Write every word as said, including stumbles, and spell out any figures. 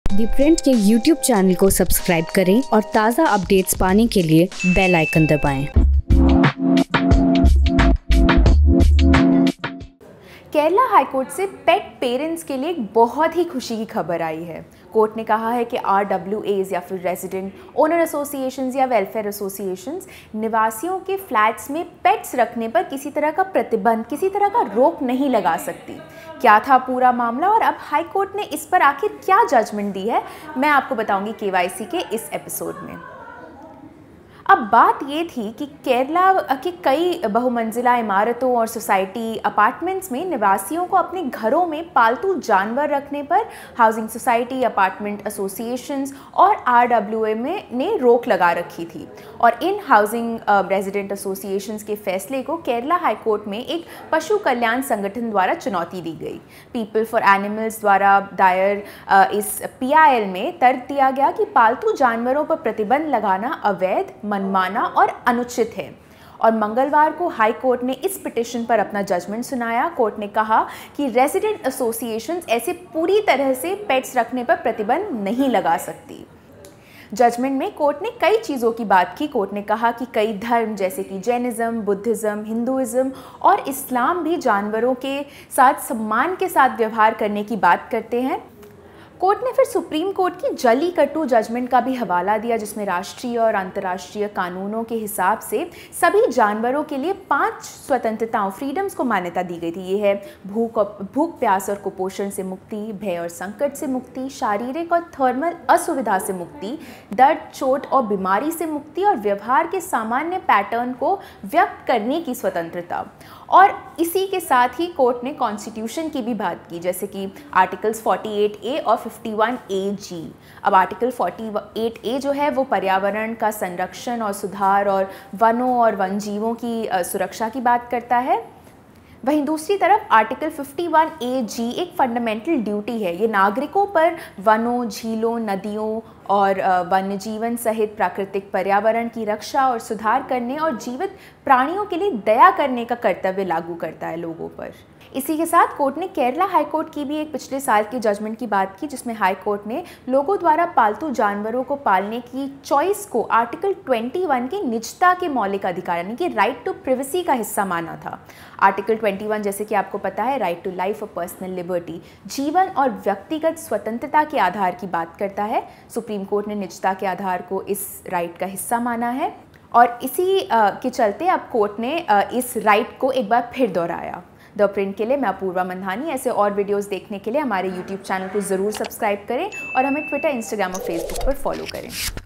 दी Print के YouTube channel को subscribe करें और ताज़ा अपडेट्स पाने के लिए बेल आइकन दबाएं। केरला हाईकोर्ट से पेट पेरेंट्स के लिए एक बहुत ही खुशी की खबर आई है। कोर्ट ने कहा है कि आर डब्ल्यू एज़ या फिर रेजिडेंट ओनर एसोसिएशंस या वेलफेयर एसोसिएशंस निवासियों के फ्लैट्स में पेट्स रखने पर किसी तरह का प्रतिबंध, किसी तरह का रोक नहीं लगा सकती। क्या था पूरा मामला और अब हाई कोर्ट ने इस पर आखिर क्या जजमेंट दी है, मैं आपको बताऊंगी के वाई सी के इस एपिसोड में। अब बात ये थी कि केरला के कई बहुमंजिला इमारतों और सोसाइटी अपार्टमेंट्स में निवासियों को अपने घरों में पालतू जानवर रखने पर हाउसिंग सोसाइटी, अपार्टमेंट एसोसिएशंस और आर डब्ल्यू ए में ने रोक लगा रखी थी। और इन हाउसिंग रेजिडेंट एसोसिएशंस के फैसले को केरला हाई कोर्ट में एक पशु कल्याण संगठन द्वारा चुनौती दी गई। पीपल फॉर एनिमल्स द्वारा दायर इस पी आई एल में तर्क दिया गया कि पालतू जानवरों पर प्रतिबंध लगाना अवैध, मनमाना और अनुचित है। और मंगलवार को हाई कोर्ट ने इस पिटीशन पर अपना जजमेंट सुनाया। कोर्ट ने कहा कि रेजिडेंट एसोसिएशंस ऐसे पूरी तरह से पेट्स रखने पर प्रतिबंध नहीं लगा सकती। जजमेंट में कोर्ट ने कई चीज़ों की बात की। कोर्ट ने कहा कि कई धर्म जैसे कि जैनिज़्म, बुद्धिज़्म, हिंदुइज़्म और इस्लाम भी जानवरों के साथ सम्मान के साथ व्यवहार करने की बात करते हैं। कोर्ट ने फिर सुप्रीम कोर्ट की जल्लीकट्टू जजमेंट का भी हवाला दिया, जिसमें राष्ट्रीय और अंतर्राष्ट्रीय कानूनों के हिसाब से सभी जानवरों के लिए पांच स्वतंत्रताओं, फ्रीडम्स को मान्यता दी गई थी। ये है भूख भूख प्यास और कुपोषण से मुक्ति, भय और संकट से मुक्ति, शारीरिक और थर्मल असुविधा से मुक्ति, दर्द, चोट और बीमारी से मुक्ति और व्यवहार के सामान्य पैटर्न को व्यक्त करने की स्वतंत्रता। और इसी के साथ ही कोर्ट ने कॉन्स्टिट्यूशन की भी बात की, जैसे कि आर्टिकल्स अड़तालीस ए और इक्यावन ए जी। अब आर्टिकल अड़तालीस ए जो है वो पर्यावरण का संरक्षण और सुधार और वनों और वन्यजीवों की सुरक्षा की बात करता है। वहीं दूसरी तरफ आर्टिकल इक्यावन ए जी एक फंडामेंटल ड्यूटी है। ये नागरिकों पर वनों, झीलों, नदियों और वन्य जीवन सहित प्राकृतिक पर्यावरण की रक्षा और सुधार करने और जीवित प्राणियों के लिए दया करने का कर्तव्य लागू करता है लोगों पर। इसी के साथ कोर्ट ने केरला हाई कोर्ट की भी एक पिछले साल के जजमेंट की बात की, जिसमें हाई कोर्ट ने लोगों द्वारा पालतू जानवरों को पालने की चॉइस को आर्टिकल इक्कीस के निजता के मौलिक अधिकार यानी कि राइट टू प्रिवेसी का हिस्सा माना था। आर्टिकल इक्कीस जैसे कि आपको पता है राइट टू लाइफ और पर्सनल लिबर्टी, जीवन और व्यक्तिगत स्वतंत्रता के आधार की बात करता है। सुप्रीम कोर्ट ने निजता के आधार को इस राइट का हिस्सा माना है और इसी के चलते अब कोर्ट ने इस राइट को एक बार फिर दोहराया। द प्रिंट के लिए मैं अपूर्वा मंधानी। ऐसे और वीडियोस देखने के लिए हमारे यूट्यूब चैनल को ज़रूर सब्सक्राइब करें और हमें ट्विटर, इंस्टाग्राम और फेसबुक पर फॉलो करें।